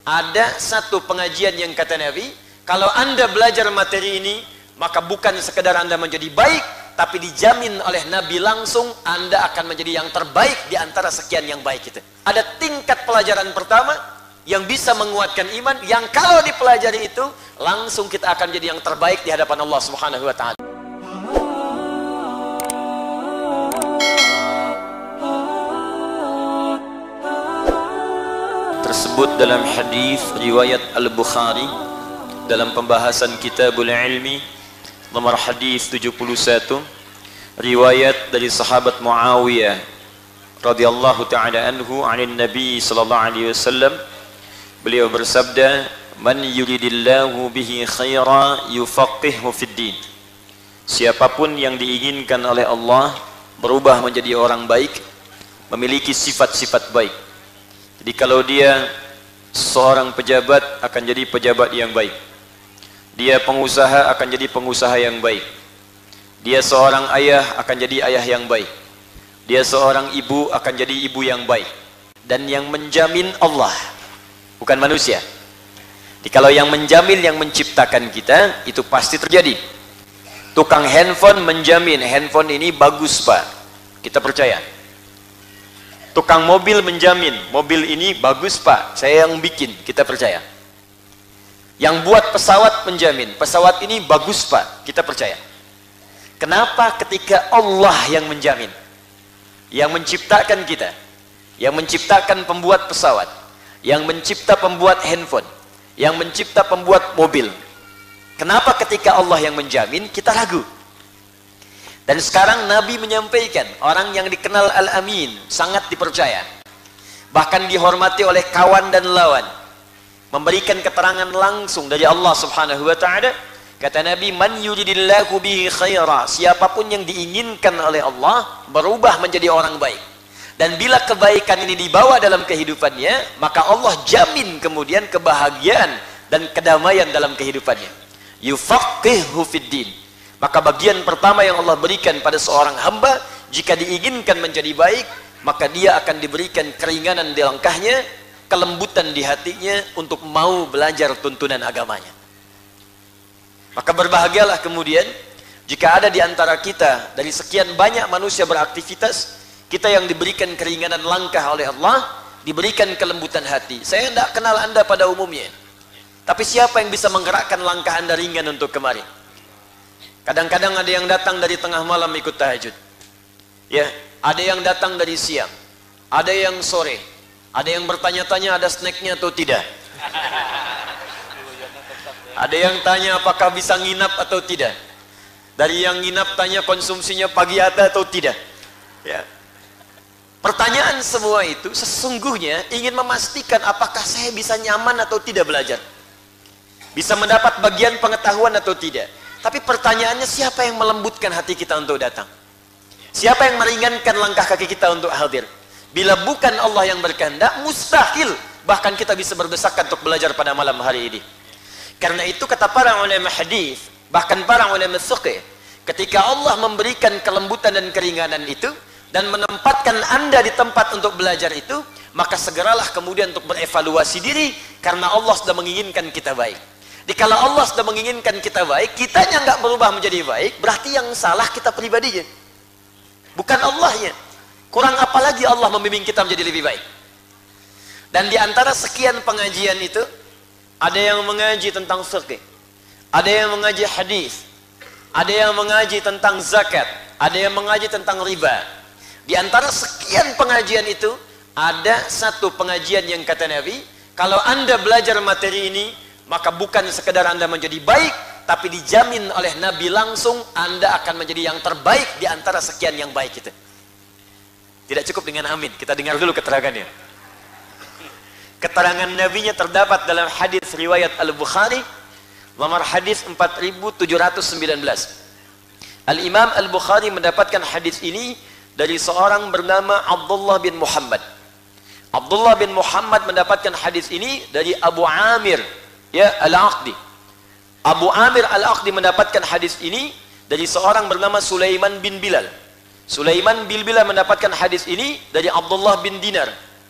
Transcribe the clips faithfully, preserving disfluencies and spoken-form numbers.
Ada satu pengajian yang kata Nabi, kalau Anda belajar materi ini, maka bukan sekedar Anda menjadi baik, tapi dijamin oleh Nabi langsung Anda akan menjadi yang terbaik di antara sekian yang baik itu. Ada tingkat pelajaran pertama yang bisa menguatkan iman, yang kalau dipelajari itu langsung kita akan jadi yang terbaik di hadapan Allah Subhanahu wa taala. Tersebut dalam hadis riwayat Al-Bukhari dalam pembahasan Kitabul Ilmi nomor hadis tujuh puluh satu, riwayat dari sahabat Muawiyah radhiyallahu taala anhu anin Nabi sallallahu alaihi wasallam. Beliau bersabda, "Man yuridillahu bihi khaira yufaqihu fid din." Siapapun yang diinginkan oleh Allah berubah menjadi orang baik, memiliki sifat-sifat baik. Jadi kalau dia seorang pejabat akan jadi pejabat yang baik. Dia pengusaha akan jadi pengusaha yang baik. Dia seorang ayah akan jadi ayah yang baik. Dia seorang ibu akan jadi ibu yang baik. Dan yang menjamin Allah, bukan manusia. Jadi kalau yang menjamin, yang menciptakan kita, itu pasti terjadi. Tukang handphone menjamin handphone ini bagus pak, kita percaya. Tukang mobil menjamin mobil ini bagus pak, saya yang bikin, kita percaya. Yang buat pesawat menjamin pesawat ini bagus pak, kita percaya. Kenapa ketika Allah yang menjamin, yang menciptakan kita, yang menciptakan pembuat pesawat, yang mencipta pembuat handphone, yang mencipta pembuat mobil, kenapa ketika Allah yang menjamin kita ragu? Dan sekarang Nabi menyampaikan, orang yang dikenal Al-Amin, sangat dipercaya, bahkan dihormati oleh kawan dan lawan, memberikan keterangan langsung dari Allah Subhanahu wa taala. Kata Nabi, "Man yuridillahu bihi khaira." Siapapun yang diinginkan oleh Allah berubah menjadi orang baik. Dan bila kebaikan ini dibawa dalam kehidupannya, maka Allah jamin kemudian kebahagiaan dan kedamaian dalam kehidupannya. Yufaqihu fid din. Maka bagian pertama yang Allah berikan pada seorang hamba, jika diinginkan menjadi baik, maka dia akan diberikan keringanan di langkahnya, kelembutan di hatinya untuk mau belajar tuntunan agamanya. Maka berbahagialah kemudian jika ada di antara kita, dari sekian banyak manusia beraktivitas, kita yang diberikan keringanan langkah oleh Allah, diberikan kelembutan hati. Saya tidak kenal Anda pada umumnya, tapi siapa yang bisa menggerakkan langkah Anda ringan untuk kemari? Kadang-kadang ada yang datang dari tengah malam ikut tahajud, ya, ada yang datang dari siang, ada yang sore, ada yang bertanya-tanya ada snacknya atau tidak, ada yang tanya apakah bisa nginap atau tidak, dari yang nginap tanya konsumsinya pagi ada atau tidak, ya. Pertanyaan semua itu sesungguhnya ingin memastikan apakah saya bisa nyaman atau tidak belajar, bisa mendapat bagian pengetahuan atau tidak. Tapi pertanyaannya, siapa yang melembutkan hati kita untuk datang? Siapa yang meringankan langkah kaki kita untuk hadir? Bila bukan Allah yang berkehendak, mustahil bahkan kita bisa berdesakan untuk belajar pada malam hari ini. Karena itu kata para ulama hadis, bahkan para ulama fiqh, ketika Allah memberikan kelembutan dan keringanan itu dan menempatkan Anda di tempat untuk belajar itu, maka segeralah kemudian untuk berevaluasi diri, karena Allah sudah menginginkan kita baik. Jadi kalau Allah sudah menginginkan kita baik, kitanya nggak berubah menjadi baik, berarti yang salah kita pribadinya, bukan Allahnya. Kurang apa lagi Allah membimbing kita menjadi lebih baik. Dan di antara sekian pengajian itu, ada yang mengaji tentang fiqh, ada yang mengaji hadis, ada yang mengaji tentang zakat, ada yang mengaji tentang riba. Di antara sekian pengajian itu, ada satu pengajian yang kata Nabi, kalau Anda belajar materi ini, maka bukan sekedar Anda menjadi baik, tapi dijamin oleh Nabi langsung Anda akan menjadi yang terbaik di antara sekian yang baik itu. Tidak cukup dengan amin, kita dengar dulu keterangannya. Keterangan Nabinya terdapat dalam hadis riwayat Al-Bukhari nomor hadis empat ribu tujuh ratus sembilan belas. Al-Imam Al-Bukhari mendapatkan hadis ini dari seorang bernama Abdullah bin Muhammad. Abdullah bin Muhammad mendapatkan hadis ini dari Abu Amir, ya, Al-Aqdi. Abu Amir Al-Aqdi mendapatkan hadis ini dari seorang bernama Sulaiman bin Bilal. Sulaiman bin Bilal mendapatkan hadis ini dari Abdullah bin Dinar.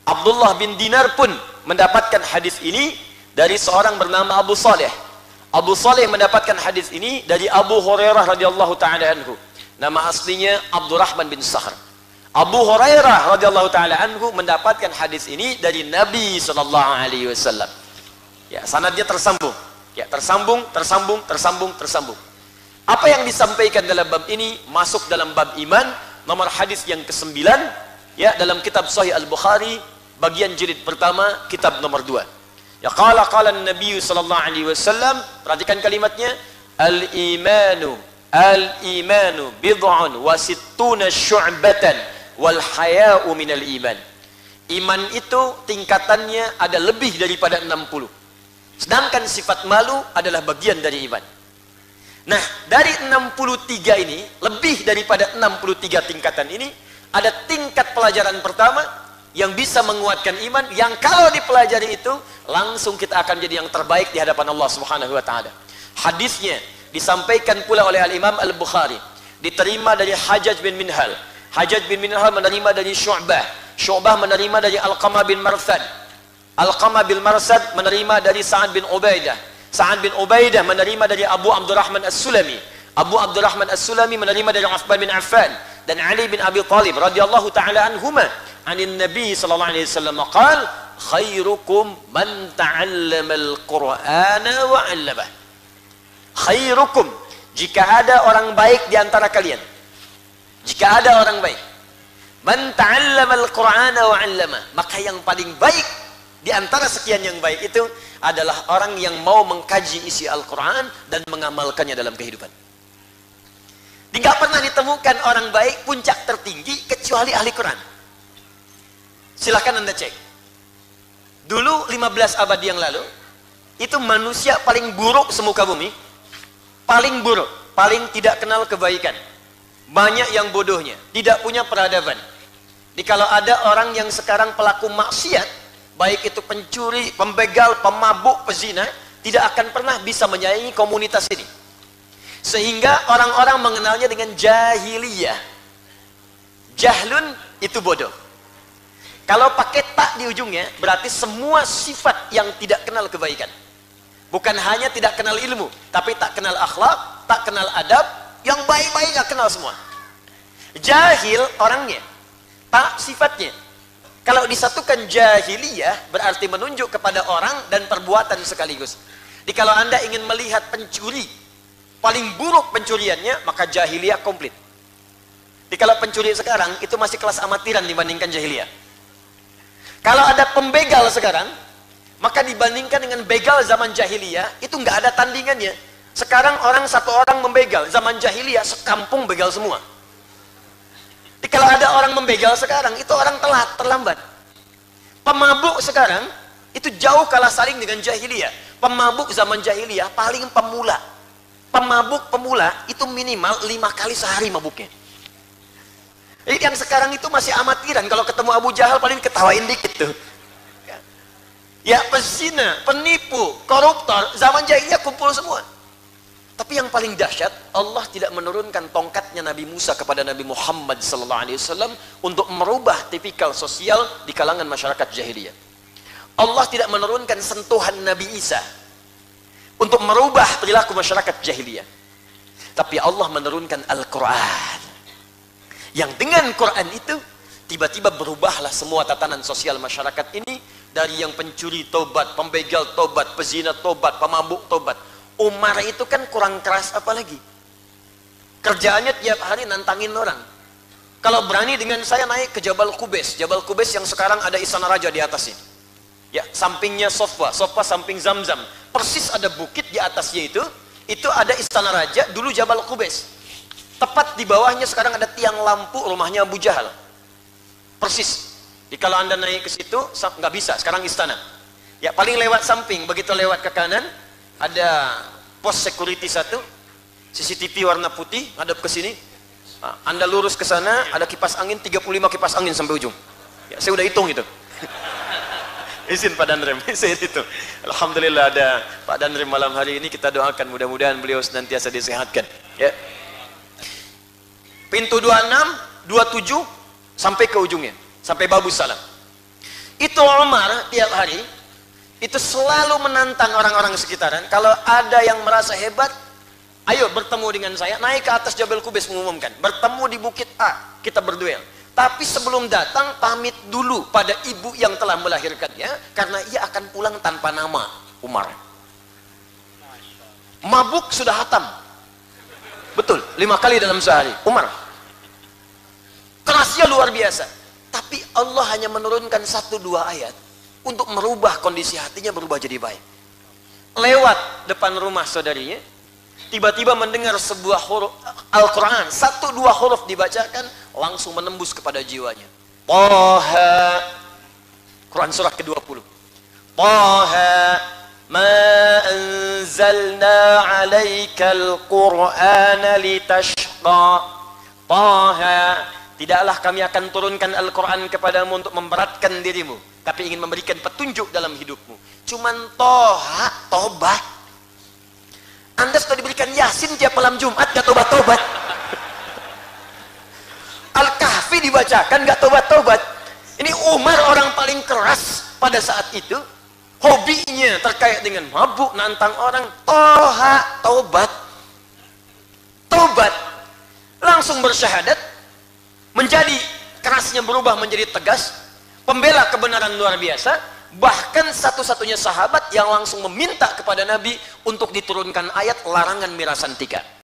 Abdullah bin Dinar pun mendapatkan hadis ini dari seorang bernama Abu Saleh. Abu Saleh mendapatkan hadis ini dari Abu Hurairah radhiyallahu taala anhu. Nama aslinya Abdurrahman bin Sahr. Abu Hurairah radhiyallahu taala anhu mendapatkan hadis ini dari Nabi sallallahu alaihi wasallam. Ya, sanadnya tersambung. Ya, tersambung, tersambung, tersambung, tersambung. Apa yang disampaikan dalam bab ini masuk dalam bab iman, nomor hadis yang kesembilan, ya, dalam kitab Sahih Al-Bukhari, bagian jilid pertama, kitab nomor dua. Ya, qala qala Nabi sallallahu alaihi wasallam, perhatikan kalimatnya, al-imanu al-imanu bid'un wa sittuna syu'batan wal haya'u minal iman. Iman itu tingkatannya ada lebih daripada enam puluh. Sedangkan sifat malu adalah bagian dari iman. Nah, dari enam puluh tiga ini, lebih daripada enam puluh tiga tingkatan ini, ada tingkat pelajaran pertama yang bisa menguatkan iman, yang kalau dipelajari itu, langsung kita akan jadi yang terbaik di hadapan Allah Subhanahu wa taala. Hadisnya disampaikan pula oleh Al-Imam Al-Bukhari, diterima dari Hajjaj bin Minhal. Hajjaj bin Minhal menerima dari Syu'bah. Syu'bah menerima dari Alqamah bin Marsad. Alqamah bin Marsad menerima dari Sa'ad bin Ubaidah. Sa'ad bin Ubaidah menerima dari Abu Abdurrahman As-Sulami. Abu Abdurrahman As-Sulami menerima dari Uthman bin Affan dan Ali bin Abi Thalib radhiyallahu taala anhuma, anin Nabi sallallahu alaihi wasallam qala, khairukum man ta'allama al-Qur'ana wa 'allamah. Khairukum, jika ada orang baik di antara kalian, jika ada orang baik, man ta'allama al-Qur'ana wa 'allamah, maka yang paling baik di antara sekian yang baik itu adalah orang yang mau mengkaji isi Al-Quran dan mengamalkannya dalam kehidupan. Tidak pernah ditemukan orang baik puncak tertinggi kecuali ahli Quran. Silahkan Anda cek. Dulu lima belas abad yang lalu, itu manusia paling buruk semuka bumi, paling buruk, paling tidak kenal kebaikan. Banyak yang bodohnya, tidak punya peradaban. Jadi kalau ada orang yang sekarang pelaku maksiat, baik itu pencuri, pembegal, pemabuk, pezina, tidak akan pernah bisa menyaingi komunitas ini. Sehingga orang-orang mengenalnya dengan jahiliyah. Jahlun itu bodoh. Kalau pakai tak di ujungnya, berarti semua sifat yang tidak kenal kebaikan. Bukan hanya tidak kenal ilmu, tapi tak kenal akhlak, tak kenal adab, yang baik-baik gak kenal semua. Jahil orangnya, tak sifatnya. Kalau disatukan jahiliyah, berarti menunjuk kepada orang dan perbuatan sekaligus. Jadi kalau Anda ingin melihat pencuri, paling buruk pencuriannya, maka jahiliyah komplit. Jadi kalau pencuri sekarang, itu masih kelas amatiran dibandingkan jahiliyah. Kalau ada pembegal sekarang, maka dibandingkan dengan begal zaman jahiliyah, itu nggak ada tandingannya. Sekarang orang satu orang membegal, zaman jahiliyah sekampung begal semua. Jadi kalau ada orang membegal sekarang, itu orang telat, terlambat. Pemabuk sekarang, itu jauh kalah saling dengan jahiliyah. Pemabuk zaman jahiliyah paling pemula. Pemabuk pemula itu minimal lima kali sehari mabuknya. Jadi yang sekarang itu masih amatiran. Kalau ketemu Abu Jahal paling ketawain dikit tuh. Ya, pezina, penipu, koruptor, zaman jahiliyah kumpul semua. Tapi yang paling dahsyat, Allah tidak menurunkan tongkatnya Nabi Musa kepada Nabi Muhammad sallallahu alaihi wasallam untuk merubah tipikal sosial di kalangan masyarakat jahiliyah. Allah tidak menurunkan sentuhan Nabi Isa untuk merubah perilaku masyarakat jahiliyah. Tapi Allah menurunkan Al-Quran, yang dengan Quran itu tiba-tiba berubahlah semua tatanan sosial masyarakat ini. Dari yang pencuri tobat, pembegal tobat, pezina tobat, pemabuk tobat. Umar itu kan kurang keras apalagi. Kerjaannya tiap hari nantangin orang. Kalau berani dengan saya naik ke Jabal Qubais. Jabal Qubais yang sekarang ada istana raja di atasnya. Ya, sampingnya Sofa, Sofa samping Zamzam. Persis ada bukit di atasnya itu. Itu ada istana raja, dulu Jabal Qubais. Tepat di bawahnya sekarang ada tiang lampu rumahnya Abu Jahal. Persis. Jadi kalau Anda naik ke situ, nggak bisa, sekarang istana. Ya, paling lewat samping, begitu lewat ke kanan, ada pos security satu, C C T V warna putih, hadap ke sini. Anda lurus ke sana, ada kipas angin, tiga puluh lima kipas angin sampai ujung. Ya, saya udah hitung itu. Izin Pak Danrem, saya itu. Alhamdulillah ada Pak Danrem malam hari ini, kita doakan mudah-mudahan beliau senantiasa disehatkan. Ya. Pintu dua puluh enam, dua puluh tujuh sampai ke ujungnya, sampai Babus Salam. Itu Umar tiap hari itu selalu menantang orang-orang sekitaran. Kalau ada yang merasa hebat, ayo bertemu dengan saya, naik ke atas Jabal Qubais mengumumkan, bertemu di bukit A, kita berduel. Tapi sebelum datang pamit dulu pada ibu yang telah melahirkannya, karena ia akan pulang tanpa nama. Umar mabuk sudah hatam, betul, lima kali dalam sehari. Umar kerasnya luar biasa, tapi Allah hanya menurunkan satu dua ayat untuk merubah kondisi hatinya, berubah jadi baik. Lewat depan rumah saudarinya, tiba-tiba mendengar sebuah huruf Al-Quran, satu dua huruf dibacakan, langsung menembus kepada jiwanya. Taha, Quran surah ke dua puluh. Taha ma anzalna alaikal qur'ana litashqa. Taha, tidaklah kami akan turunkan Al-Quran kepadamu untuk memberatkan dirimu, tapi ingin memberikan petunjuk dalam hidupmu. Cuman toha, tobat. Anda sudah diberikan Yasin tiap malam Jumat, gak tobat-tobat. Al-Kahfi dibacakan, gak tobat-tobat. Ini Umar orang paling keras pada saat itu. Hobinya terkait dengan mabuk, nantang orang. Toha, tobat. Tobat. Langsung bersyahadat. Menjadi kerasnya berubah menjadi tegas. Pembela kebenaran luar biasa. Bahkan satu-satunya sahabat yang langsung meminta kepada Nabi untuk diturunkan ayat larangan mirasan tiga.